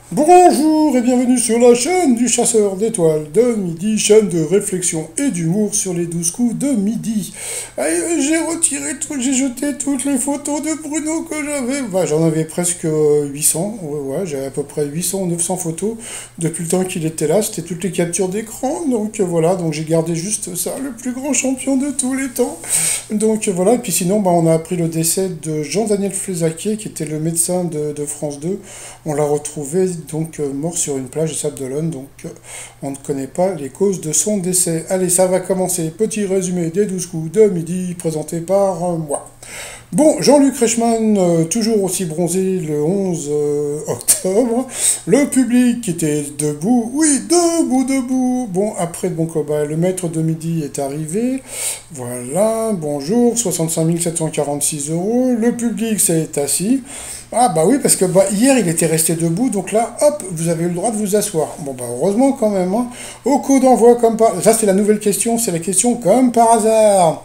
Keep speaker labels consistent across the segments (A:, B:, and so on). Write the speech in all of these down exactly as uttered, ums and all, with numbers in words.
A: Bonjour et bienvenue sur la chaîne du chasseur d'étoiles de midi, chaîne de réflexion et d'humour sur les douze coups de midi. Et j'ai retiré tout, j'ai jeté toutes les photos de Bruno que j'avais. Bah, j'en avais presque huit cents, ouais, ouais, j'avais à peu près huit cents ou neuf cents photos depuis le temps qu'il était là. C'était toutes les captures d'écran, donc euh, voilà, donc j'ai gardé juste ça, le plus grand champion de tous les temps. Donc euh, voilà, et puis sinon, bah, on a appris le décès de Jean-Daniel Flézaquier, qui était le médecin de, de France deux. On l'a retrouvé donc euh, mort sur une plage de Sable d'Olonne, donc euh, on ne connaît pas les causes de son décès. Allez, ça va commencer. Petit résumé des douze coups de midi, présenté par euh, moi. Bon, Jean-Luc Reichmann, euh, toujours aussi bronzé le onze euh, octobre. Le public qui était debout, oui, debout, debout. Bon, après, bon, quoi, bah, le maître de midi est arrivé. Voilà, bonjour, soixante-cinq mille sept cent quarante-six euros. Le public s'est assis. Ah bah oui, parce que bah, hier il était resté debout, donc là, hop, vous avez eu le droit de vous asseoir. Bon bah heureusement quand même, hein. Au coup d'envoi comme par... Ça c'est la nouvelle question, c'est la question comme par hasard.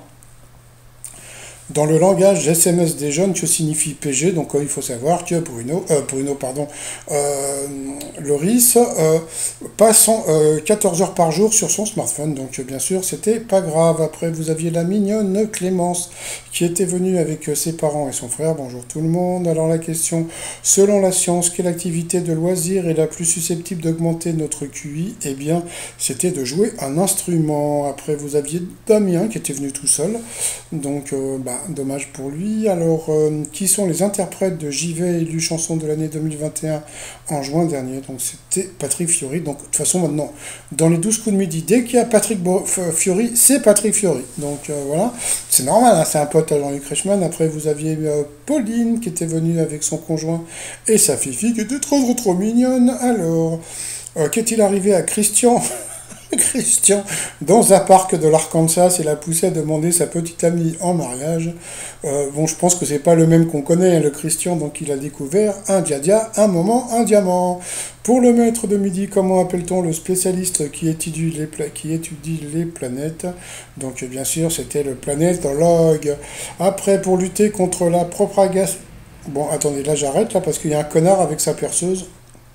A: Dans le langage S M S des jeunes, que signifie P G? Donc euh, il faut savoir que Bruno, euh, Bruno pardon, euh, Loris euh, passe euh, quatorze heures par jour sur son smartphone. Donc euh, bien sûr, c'était pas grave. Après, vous aviez la mignonne Clémence qui était venue avec euh, ses parents et son frère. Bonjour tout le monde. Alors la question, selon la science, quelle activité de loisir est la plus susceptible d'augmenter notre Q I? Eh bien, c'était de jouer un instrument. Après, vous aviez Damien qui était venu tout seul. Donc, euh, bah, dommage pour lui. Alors, euh, qui sont les interprètes de J'y vais, élu chanson de l'année deux mille vingt et un en juin dernier? Donc, c'était Patrick Fiori. Donc, de toute façon, maintenant, dans les douze coups de midi, dès qu'il y a Patrick Bo Fiori, c'est Patrick Fiori. Donc, euh, voilà. C'est normal, hein, c'est un pote à Jean-Luc Reichmann. Après, vous aviez euh, Pauline qui était venue avec son conjoint et sa fifi qui était trop, trop, trop mignonne. Alors, euh, qu'est-il arrivé à Christian? Christian, dans un parc de l'Arkansas, il a poussé à demander sa petite amie en mariage. Euh, bon, je pense que c'est pas le même qu'on connaît, hein, le Christian, donc il a découvert un dia-dia, un moment, un diamant. Pour le maître de midi, comment appelle-t-on le spécialiste qui étudie les, pla qui étudie les planètes? Donc, bien sûr, c'était le planétologue. Après, pour lutter contre la propagation... Bon, attendez, là j'arrête, là, parce qu'il y a un connard avec sa perceuse.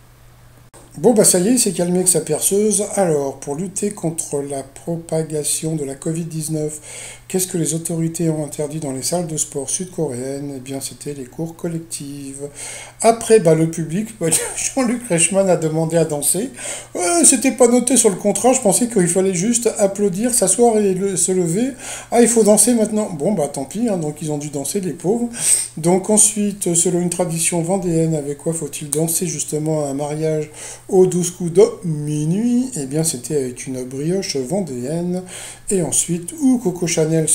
A: Bon, bah ça y est, il s'est calmé avec sa perceuse. Alors, pour lutter contre la propagation de la Covid dix-neuf, qu'est-ce que les autorités ont interdit dans les salles de sport sud-coréennes? Eh bien, c'était les cours collectives. Après, bah, le public, bah, Jean-Luc Reichmann a demandé à danser. Ouais, c'était pas noté sur le contrat, je pensais qu'il fallait juste applaudir, s'asseoir et le- se lever. Ah, il faut danser maintenant. Bon, bah tant pis, hein, donc ils ont dû danser, les pauvres. Donc ensuite, selon une tradition vendéenne, avec quoi faut-il danser justement à un mariage aux douze coups de minuit? Eh bien, c'était avec une brioche vendéenne. Et ensuite, où Coco Chanel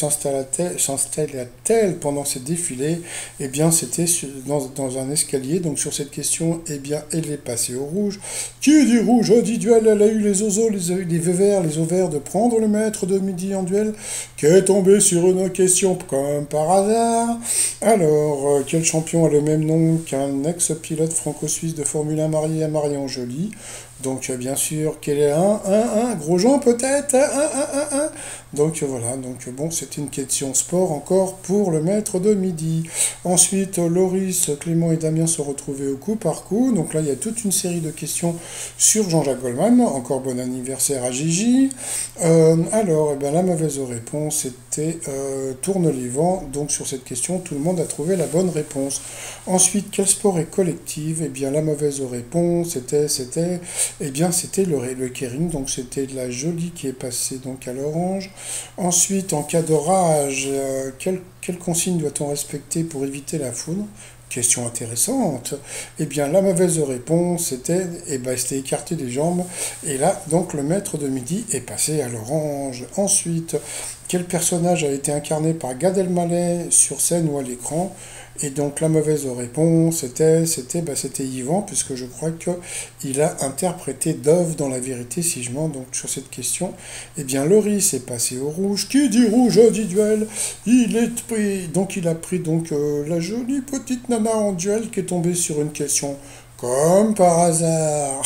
A: s'installa-t-elle pendant ses défilés? Eh bien, c'était dans, dans un escalier. Donc, sur cette question, eh bien, elle est passée au rouge. Qui dit rouge dit duel? Elle a eu les oiseaux, les, les ovaires, les ovaires de prendre le maître de midi en duel, qui est tombé sur une question comme par hasard. Alors, euh, quel champion a le même nom qu'un ex-pilote franco-suisse de Formule un marié à Marion Joly? Donc, euh, bien sûr, quel est un, un, un, Grosjean peut-être? Un, un, un, un. Donc, euh, voilà, donc euh, bon, c'est une question sport encore pour le maître de midi. Ensuite, euh, Loris, Clément et Damien se retrouvaient au coup par coup. Donc là, il y a toute une série de questions sur Jean-Jacques Goldman. Encore bon anniversaire à Gigi. Euh, alors, eh ben, la mauvaise réponse était euh, tourne les vents. Donc, sur cette question, tout le monde a trouvé la bonne réponse. Ensuite, quel sport est collectif? Eh bien, la mauvaise réponse était, c'était, eh bien, c'était le, le keirin, donc c'était de la jolie qui est passée donc à l'orange. Ensuite, en cas d'orage, euh, quelle, quelle consigne doit-on respecter pour éviter la foudre? Question intéressante. Eh bien, la mauvaise réponse était, eh ben, c'était écarter les jambes. Et là, donc, le maître de midi est passé à l'orange. Ensuite, quel personnage a été incarné par Gad Elmaleh sur scène ou à l'écran? Et donc la mauvaise réponse c'était c'était bah, c'était Yvan, puisque je crois qu'il a interprété Dove dans La Vérité si je mens. Donc sur cette question, eh bien Loris est passé au rouge. Qui dit rouge dit duel. Il est pris, donc il a pris donc euh, la jolie petite nana en duel qui est tombée sur une question comme par hasard.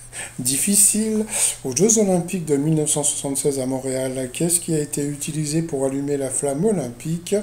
A: Difficile. Aux Jeux Olympiques de mille neuf cent soixante-seize à Montréal, qu'est-ce qui a été utilisé pour allumer la flamme olympique?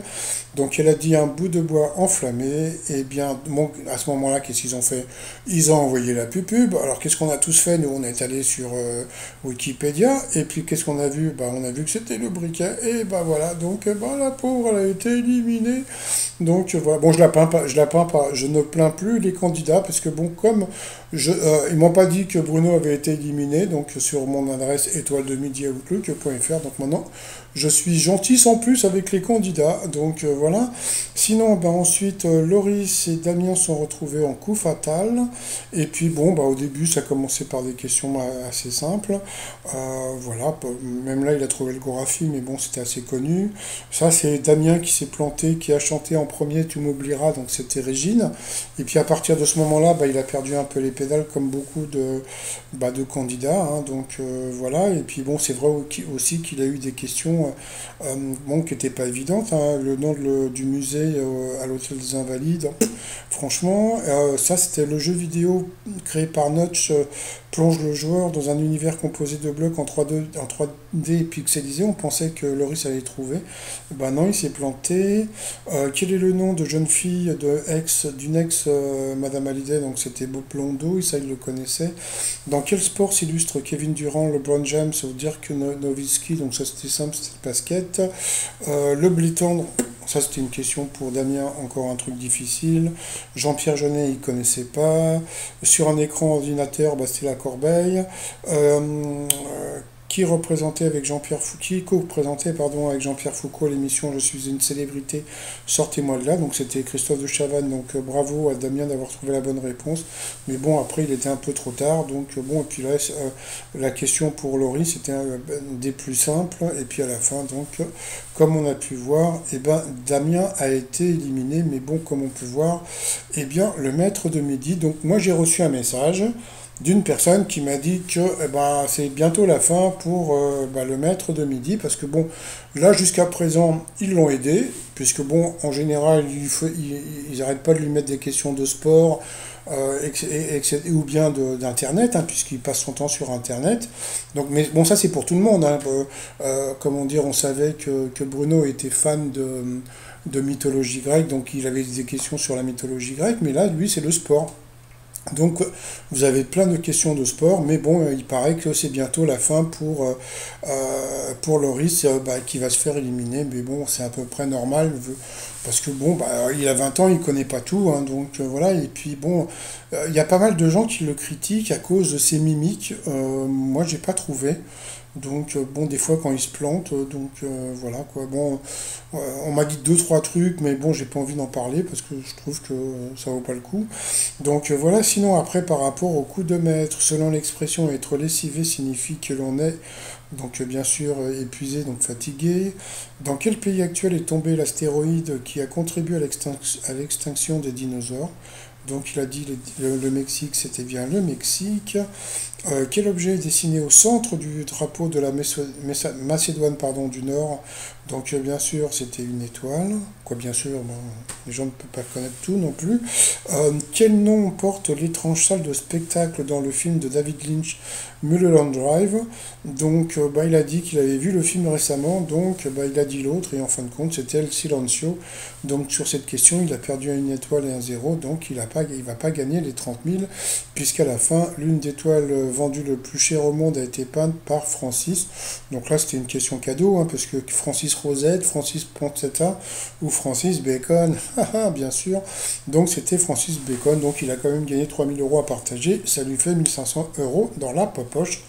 A: Donc elle a dit un bout de bois enflammé, et bien bon, à ce moment-là, qu'est-ce qu'ils ont fait? Ils ont envoyé la pub. Alors qu'est-ce qu'on a tous fait? Nous, on est allé sur euh, Wikipédia, et puis qu'est-ce qu'on a vu? Bah, on a vu que c'était le briquet, et bah voilà, donc euh, bah, la pauvre, elle a été éliminée. Donc euh, voilà, bon, je la plains pas, je la plains pas, je ne plains plus les candidats, parce que bon, comme je, euh, ils m'ont pas dit que Bruno avait été éliminé, donc sur mon adresse étoile de midi outlook point fr, donc maintenant je suis gentil sans plus avec les candidats, donc euh, voilà. Sinon, ben, ensuite, euh, Loris et Damien sont retrouvés en coup fatal, et puis bon, bah, au début, ça a commencé par des questions euh, assez simples, euh, voilà, p- même là, il a trouvé le Gorafi, mais bon, c'était assez connu. Ça, c'est Damien qui s'est planté, qui a chanté en premier Tu m'oublieras, donc c'était Régine, et puis à partir de ce moment-là, bah, il a perdu un peu les pédales, comme beaucoup de, bah, de candidats, hein, donc euh, voilà, et puis bon, c'est vrai au- aussi qu'il a eu des questions euh, euh, bon, qui n'était pas évidente, hein. Le nom de le- du musée euh, à l'Hôtel des Invalides, franchement, euh, ça c'était le jeu vidéo créé par Notch, euh, plonge le joueur dans un univers composé de blocs en trois D, en trois D pixelisé. On pensait que Loris allait trouver. Ben non, il s'est planté. Euh, quel est le nom de jeune fille de ex, d'une ex euh, Madame Hallyday? Donc c'était Bob Londo, et ça il le connaissait. Dans quel sport s'illustre Kevin Durant, LeBron James ou Dirk No- Nowitzki? Donc ça c'était simple, c'était le basket. Euh, le Bliton, ça c'était une question pour Damien, encore un truc difficile. Jean-Pierre Jeunet, il connaissait pas. Sur un écran ordinateur, bah, c'était la corbeille. Euh, euh, qui représentait avec Jean-Pierre Foucault, qui co-présentait pardon avec Jean-Pierre Foucault l'émission Je suis une célébrité, sortez-moi de là. Donc c'était Christophe de Chavannes. Donc euh, bravo à Damien d'avoir trouvé la bonne réponse. Mais bon, après il était un peu trop tard. Donc euh, bon, et puis là euh, la question pour Laurie c'était euh, des plus simples. Et puis à la fin, donc euh, comme on a pu voir, eh ben Damien a été éliminé. Mais bon, comme on peut voir, eh bien le maître de midi. Donc moi j'ai reçu un message d'une personne qui m'a dit que eh ben, c'est bientôt la fin pour euh, bah, le maître de midi, parce que bon, là jusqu'à présent, ils l'ont aidé, puisque bon, en général, il faut- ils ils n'arrêtent pas de lui mettre des questions de sport, euh, ex- ex- ou bien de- d'Internet, hein, puisqu'il passe son temps sur Internet. Donc, mais bon, ça c'est pour tout le monde, hein. Euh, euh, comment dire, on savait que, que Bruno était fan de, de mythologie grecque, donc il avait des questions sur la mythologie grecque, mais là, lui, c'est le sport. Donc, vous avez plein de questions de sport, mais bon, euh, il paraît que c'est bientôt la fin pour, euh, euh, pour Loris, euh, bah, qui va se faire éliminer. Mais bon, c'est à peu près normal, vu- parce que bon, bah, il a vingt ans, il connaît pas tout, hein, donc euh, voilà. Et puis bon, euh, il y a pas mal de gens qui le critiquent à cause de ses mimiques. Euh, moi, j'ai pas trouvé. Donc euh, bon, des fois quand il se plante, euh, donc euh, voilà quoi. Bon, euh, on m'a dit deux trois trucs, mais bon, j'ai pas envie d'en parler parce que je trouve que euh, ça vaut pas le coup. Donc euh, voilà. Sinon après, par rapport au coup de maître, selon l'expression être lessivé signifie que l'on est donc euh, bien sûr euh, épuisé, donc fatigué. Dans quel pays actuel est tombé l'astéroïde qui a contribué à l'extinc- à l'extinction des dinosaures? Donc il a dit le, le- le Mexique, c'était bien le Mexique. Euh, quel objet est dessiné au centre du drapeau de la Meso- Messa- Macédoine pardon, du Nord? Donc euh, bien sûr, c'était une étoile. Quoi, bien sûr, bon, les gens ne peuvent pas connaître tout non plus. Euh, quel nom porte l'étrange salle de spectacle dans le film de David Lynch, Mulholland Drive? Donc euh, bah, il a dit qu'il avait vu le film récemment, donc bah, il a dit l'autre, et en fin de compte, c'était El Silencio. Donc sur cette question, il a perdu une étoile et un zéro, donc il ne va pas gagner les trente mille, puisqu'à la fin, l'une des toiles vendues le plus cher au monde a été peinte par Francis. Donc là, c'était une question cadeau, hein, parce que Francis Rosette, Francis Poncetta ou Francis Bacon, haha, bien sûr. Donc c'était Francis Bacon, donc il a quand même gagné trois mille euros à partager, ça lui fait mille cinq cents euros dans la poche.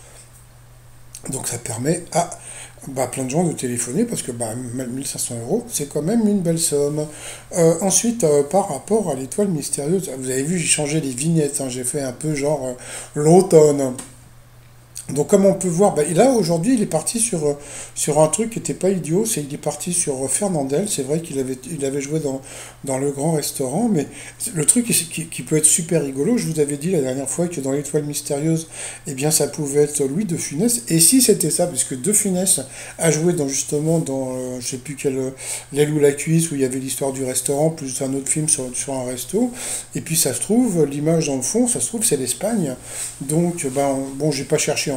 A: Donc ça permet à bah, plein de gens de téléphoner, parce que bah, mille cinq cents euros, c'est quand même une belle somme. Euh, ensuite, euh, par rapport à l'étoile mystérieuse, vous avez vu, j'ai changé les vignettes, hein, j'ai fait un peu genre euh, l'automne. Donc comme on peut voir, bah, là aujourd'hui il est parti sur, euh, sur un truc qui n'était pas idiot, c'est qu'il est parti sur euh, Fernandel. C'est vrai qu'il avait, il avait joué dans, dans le grand restaurant, mais le truc qui, qui- qui peut être super rigolo, je vous avais dit la dernière fois que dans l'étoile mystérieuse, eh bien ça pouvait être Louis de Funès, et si c'était ça, puisque de Funès a joué dans justement dans, euh, je sais plus quel, euh, L'aile ou la cuisse, où il y avait l'histoire du restaurant, plus un autre film sur, sur un resto, et puis ça se trouve, l'image dans le fond, ça se trouve c'est l'Espagne, donc ben, bon j'ai pas cherché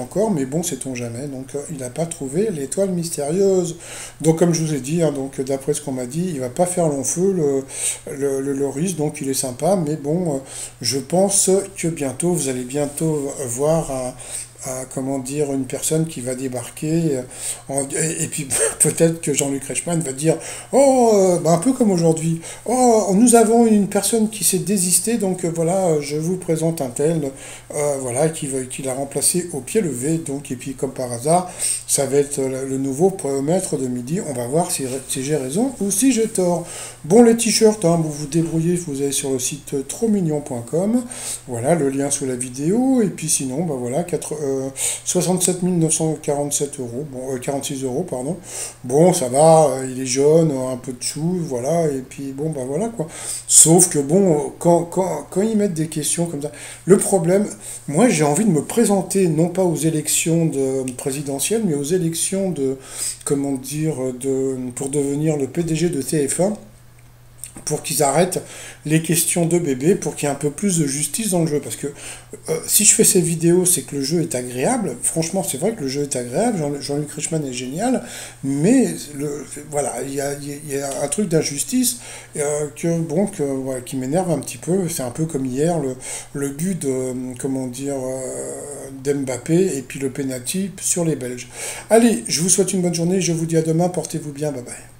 A: encore, mais bon, sait-on jamais. Donc, euh, il n'a pas trouvé l'étoile mystérieuse. Donc, comme je vous ai dit, hein, donc d'après ce qu'on m'a dit, il va pas faire long feu, le, le, le Loris, donc il est sympa, mais bon, euh, je pense que bientôt, vous allez bientôt voir un à, comment dire, une personne qui va débarquer, euh, en- et, et puis peut-être que Jean-Luc Reichmann va dire, oh, euh, bah, un peu comme aujourd'hui, oh, nous avons une personne qui s'est désistée, donc euh, voilà, euh, je vous présente un tel, euh, voilà, qui, va- qui l'a remplacé au pied levé, donc, et puis comme par hasard, ça va être le, le nouveau maître de midi, on va voir si, si j'ai raison ou si j'ai tort. Bon, les t-shirts, hein, vous vous débrouillez, vous allez sur le site trop mignon point com, voilà, le lien sous la vidéo, et puis sinon, bah voilà, quatre, euh, soixante-sept mille neuf cent quarante-sept euros, bon, euh, quarante-six euros, pardon. Bon, ça va, euh, il est jaune, euh, un peu de sous, voilà, et puis bon, bah voilà quoi. Sauf que bon, quand, quand, quand ils mettent des questions comme ça, le problème, moi j'ai envie de me présenter, non pas aux élections de, présidentielles, mais aux élections de, comment dire, de, pour devenir le P D G de T F un, pour qu'ils arrêtent les questions de bébé, pour qu'il y ait un peu plus de justice dans le jeu. Parce que euh, si je fais ces vidéos, c'est que le jeu est agréable. Franchement, c'est vrai que le jeu est agréable. Jean- Jean-Luc Reichmann est génial. Mais le, voilà, il y a, il y a un truc d'injustice euh, que, bon, que, ouais, qui m'énerve un petit peu. C'est un peu comme hier, le, le but de, euh, comment dire, euh, d'Mbappé et puis le penalty sur les Belges. Allez, je vous souhaite une bonne journée. Je vous dis à demain. Portez-vous bien. Bye bye.